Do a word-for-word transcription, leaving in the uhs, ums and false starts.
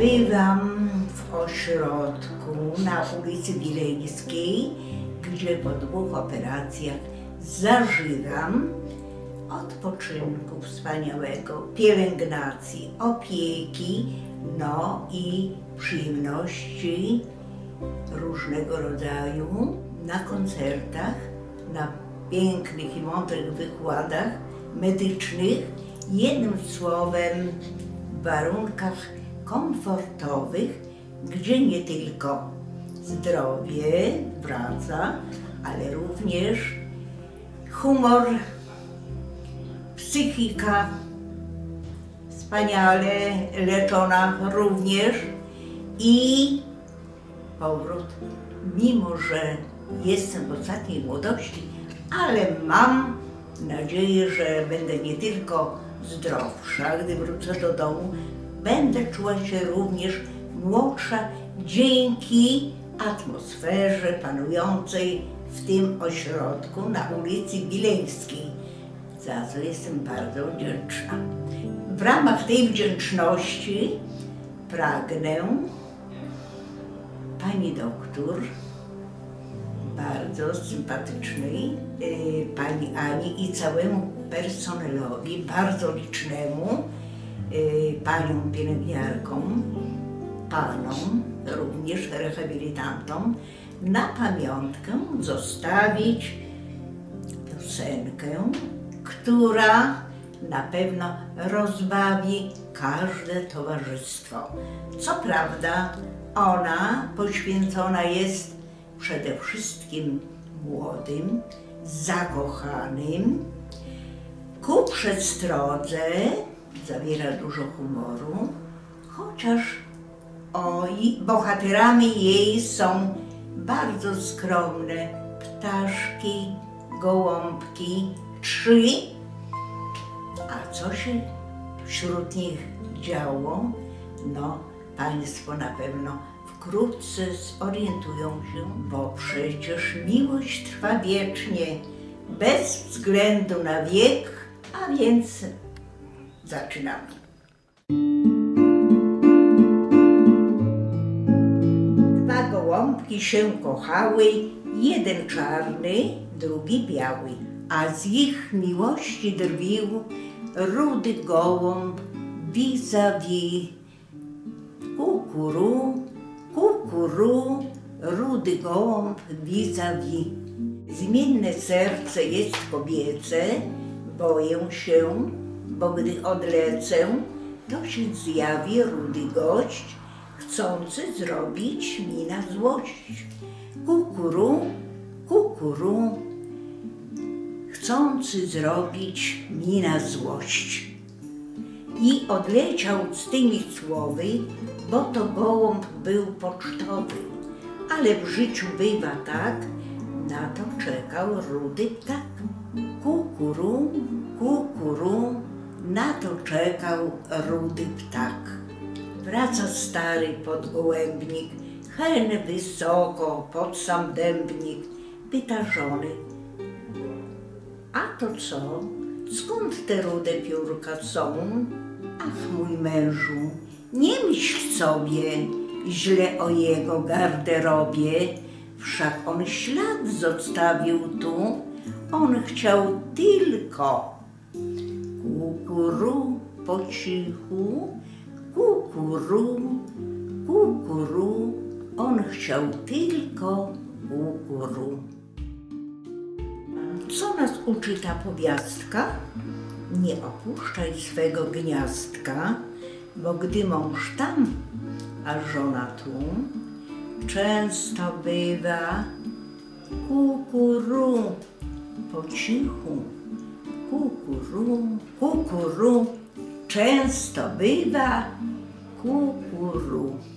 Bywam w ośrodku na ulicy Wileńskiej, gdzie po dwóch operacjach zażywam odpoczynku wspaniałego, pielęgnacji, opieki, no i przyjemności różnego rodzaju na koncertach, na pięknych i mądrych wykładach medycznych, jednym słowem w warunkach komfortowych, gdzie nie tylko zdrowie wraca, ale również humor, psychika wspaniale leczona również i powrót, mimo że jestem w ostatniej młodości, ale mam nadzieję, że będę nie tylko zdrowsza, gdy wrócę do domu, będę czuła się również młodsza dzięki atmosferze panującej w tym ośrodku na ulicy Wileńskiej, za co jestem bardzo wdzięczna. W ramach tej wdzięczności pragnę pani doktor, bardzo sympatycznej, yy, pani Ani i całemu personelowi, bardzo licznemu, yy, paniom pielęgniarkom, panom, również rehabilitantom, na pamiątkę zostawić piosenkę, która na pewno rozbawi każde towarzystwo. Co prawda ona poświęcona jest przede wszystkim młodym, zakochanym, ku przestrodze, zawiera dużo humoru, chociaż oj, bohaterami jej są bardzo skromne ptaszki, gołąbki, trzy. A co się wśród nich działo, no państwo na pewno wkrótce zorientują się, bo przecież miłość trwa wiecznie, bez względu na wiek, a więc zaczynamy. Dwa gołąbki się kochały, jeden czarny, drugi biały, a z ich miłości drwił rudy gołąb vis-a-vis. Kukuru, kukuru, rudy gołąb vis-a-vis. Zmienne serce jest kobiece, boję się, bo gdy odlecę, to się zjawi rudy gość, chcący zrobić mi na złość. Kukuru, kukuru, chcący zrobić mi na złość. I odleciał z tymi słowy, bo to gołąb był pocztowy, ale w życiu bywa tak, na to czekał rudy ptak. Kukuru, kukuru, na to czekał rudy ptak. Wraca stary podgołębnik, hen wysoko pod sam dębnik, pyta żony: a to co? Skąd te rude piórka są? Ach, mój mężu, nie myśl sobie źle o jego garderobie, wszak on ślad zostawił tu, on chciał tylko kukuru po cichu, kukuru, kukuru, on chciał tylko kukuru. Co nas uczy ta powiastka? Nie opuszczaj swego gniazdka, bo gdy mąż tam, a żona tu, często bywa kukuru po cichu, kukuru, kukuru, często bywa kukuru.